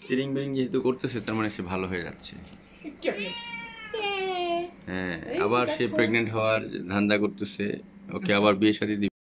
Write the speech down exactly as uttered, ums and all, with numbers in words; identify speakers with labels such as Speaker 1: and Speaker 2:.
Speaker 1: তিরিং বিরিং যেহেতু করতেছে তার মানে সে ভালো হয়ে যাচ্ছে। হ্যাঁ, আবার সে প্রেগনেন্ট হওয়ার ধান্দা করতেছে, ওকে আবার বিয়ে শাদী দিবে।